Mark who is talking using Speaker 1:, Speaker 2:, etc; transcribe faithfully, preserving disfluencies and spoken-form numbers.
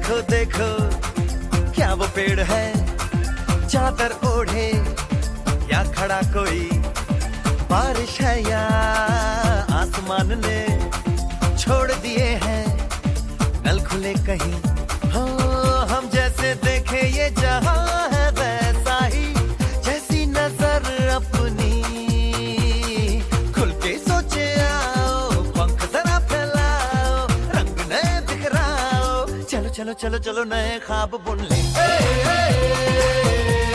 Speaker 1: देखो देखो क्या वो पेड़ है, चादर ओढ़े या खड़ा कोई, बारिश है या आसमान ने छोड़ दिए हैं नल खुले कहीं। हाँ हम जैसे देखे ये जहां है वैसा ही, जैसी नजर अपनी खुल के सोचे आओ, पंख जरा फैलाओ, रंग नए बिखराओ, चलो चलो चलो चलो नए ख्वाब बुन ले।